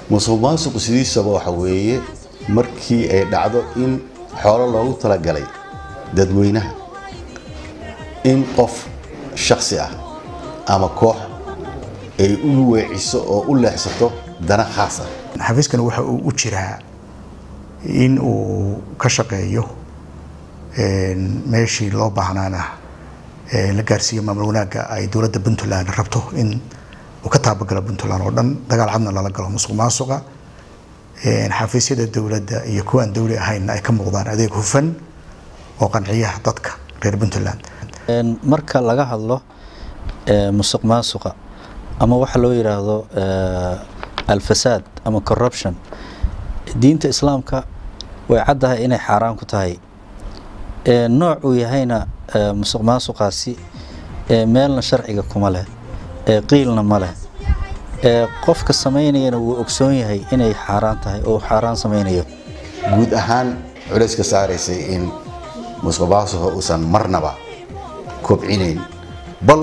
musuqmaasuqu sidiisaba waxa weeye markii ay dhacdo in xoolo loogu talagalay dadweynaha in qof shakhsi ah ama koox ay u weeciso oo u leexsato dana khaas ah. xafiiskan waxa uu u jiraa in uu ka shaqeeyo meeshii loo baahnaana la gaarsiiyo maamul wanaagga ay dowladda Puntland rabto in uu ka taabagalo Puntland oo dhan dagaal cadna lala galo musuqmaasuqa xafiisyada dowladda iyo kuwa aan dawli ahayn ay ka muuqdaan adeeg hufan oo qanciya dadka reer Puntland. marka laga hadlo musuqmaasuqa ama waxa loo yiraahdo الفساد أما corruption دينة إسلامك وعدها إني حرام كتاي نوع ويهينا مسق قاسي مالنا شرعي كمله قيلنا مله قفك السميني وأكسوني هي إني حرام تاي أو حرام سميني جود أهان عليك سارسي إن مسق أصلا مرنبا كوبعينين بل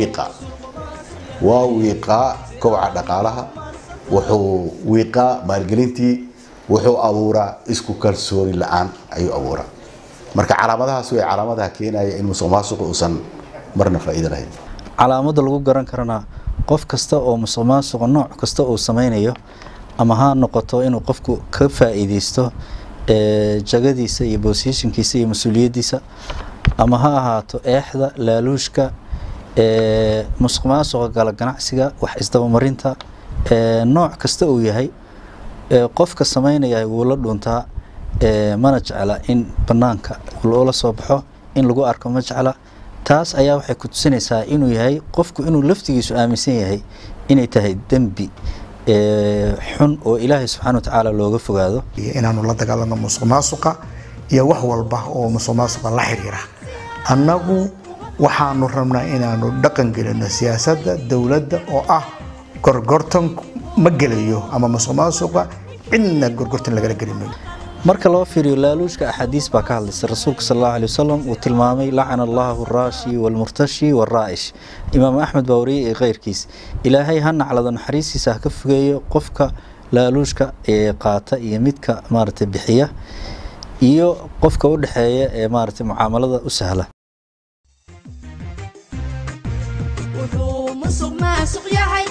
وويقا كوع دقالها wuxuu wiiqa maalgelintii wuxuu abuuraa isku kalsooni la'aan ayuu abuuraa marka calaamadahaas way calaamadaha keenaya in musuqmaasuqu uusan marna faa'iido lahayn. calaamada lagu garan karana qof kasta oo musuqmaasuq nooc kasta oo sameeyo ama ha noqoto inuu qofku ka faa'iideysto jagadiisa iyo positionkiisa iyo mas'uuliyadiisa ama ha ahaato eexda laaluushka musuqmaasuqa gala ganacsiga wax isdaba marinta nooc kasta uu yahay qofka sameeynaya uu la dhuntaa mana jecla in banaanka loola soo baxo in lagu arko ma jecla taas ayaa waxay ku tusinaysaa inuu yahay qofku inuu laftigiisu aaminsan yahay inay tahay dambi xun oo Ilaahay subhanahu wa ta'ala looga fogaado inaanu la dagaalano musuqmaasuqa iyo wax walba oo musuqmaasuqa la xiriira annagu waxaanu rabnaa inaanu dhaqan gelino siyaasadda dawladda oo ah gorgortan ma gelayo ama musuqmaasuqa inna gorgortan laga galinayo marka loo fiiriyo laaluushka ahadiis baa ka hadlaysa rasuulka sallallahu alayhi wasallam uu tilmaamay la'ana Allahu ar-rashi wal murtashi wal ra'ish imaam ahmed bawri ee qeyrkiis ilaahay ha naclado naxariisiisa ka fogeeyo qofka laaluushka ee qaata iyo midka maartay bixiya iyo qofka u dhaxeeya ee maartay muaamalada u sahla wuxuu musuqmaasuq yahay